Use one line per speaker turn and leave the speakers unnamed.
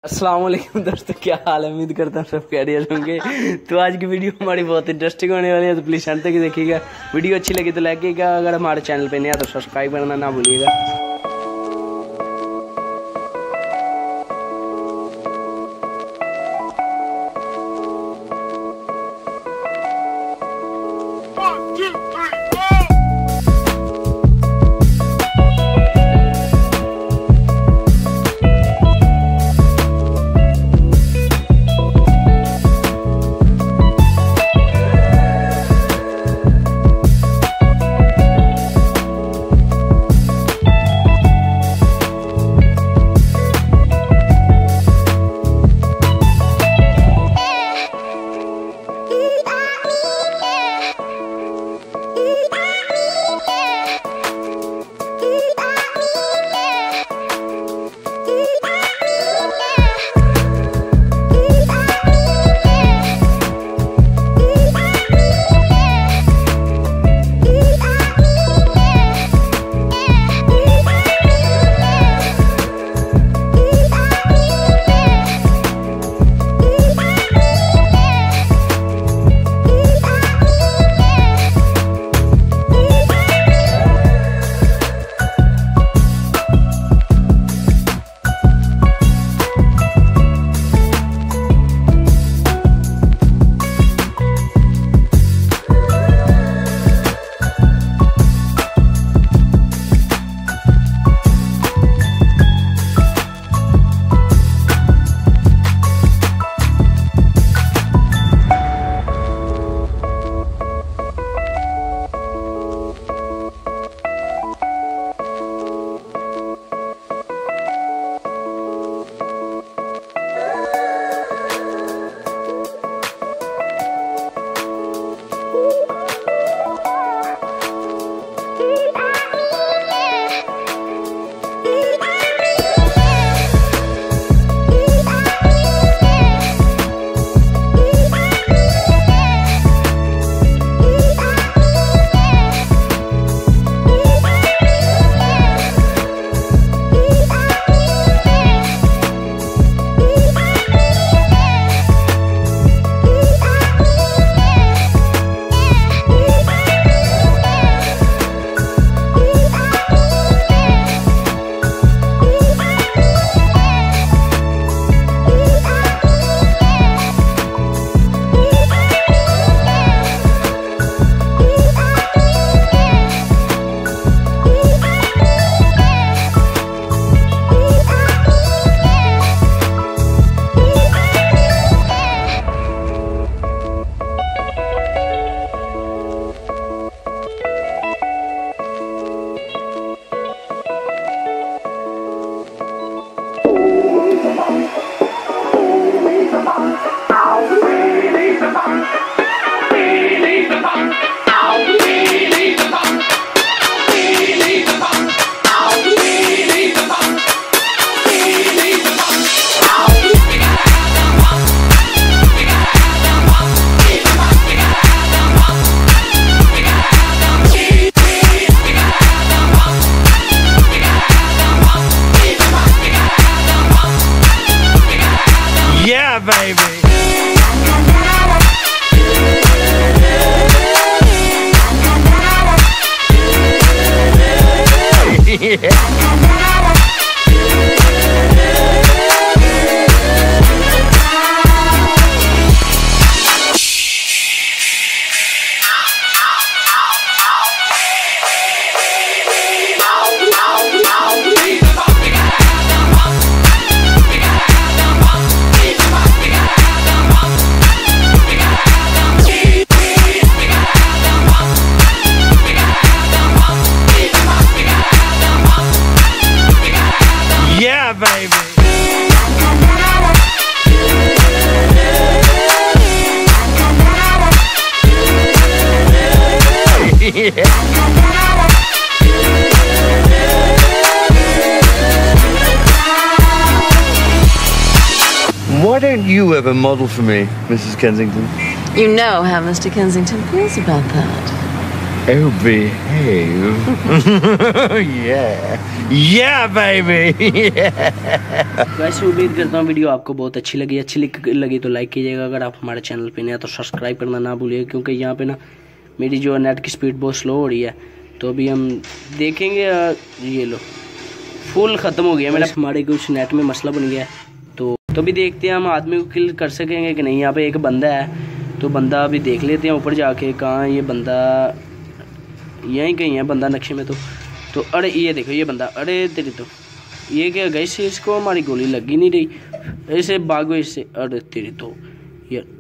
अस्सलाम वालेकुम दोस्तों, क्या हाल है। उम्मीद करता हूँ सब खैरियत होंगे। तो आज की वीडियो हमारी बहुत इंटरेस्टिंग होने वाली है, तो प्लीज़ अंत तक देखिएगा। वीडियो अच्छी लगी तो लाइक कीजिएगा, अगर हमारे चैनल पे नया तो सब्सक्राइब करना ना भूलिएगा।
Yeah, baby. Yeah, baby. Why don't you ever model for me, Mrs. Kensington?
You know how Mr. Kensington feels about that.
Oh, behave. Yeah, baby.
वैसे उम्मीद करता हूँ वीडियो आपको बहुत अच्छी लगी तो लाइक कीजिएगा। अगर आप हमारे चैनल पे नए हैं तो सब्सक्राइब करना ना भूलिएगा, क्योंकि यहाँ पे ना मेरी जो नेट की स्पीड बहुत स्लो हो रही है। तो अभी हम देखेंगे। ये लो फुल ख़त्म हो गया मेरा, हमारे कुछ नेट में मसला बन गया है। तो अभी देखते हैं हम आदमी को किल कर सकेंगे कि नहीं। यहाँ पे एक बंदा है, तो बंदा अभी देख लेते हैं ऊपर जाके। कहाँ ये बंदा? यहीं कहीं है बंदा नक्शे में। तो अरे ये देखो ये बंदा। अरे तेरी तो ये क्या गई से, इसको हमारी गोली लगी नहीं रही। ऐसे भागो इससे। अरे तेरी तो यार